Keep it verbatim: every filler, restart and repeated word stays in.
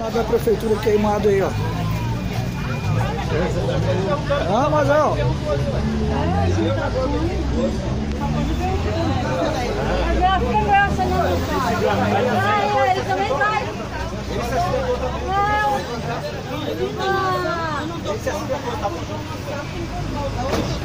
Da prefeitura queimado aí, ó. Ah, mas ó. Mas ela fica grossa, não, ah, ele também vai. Não. Ah.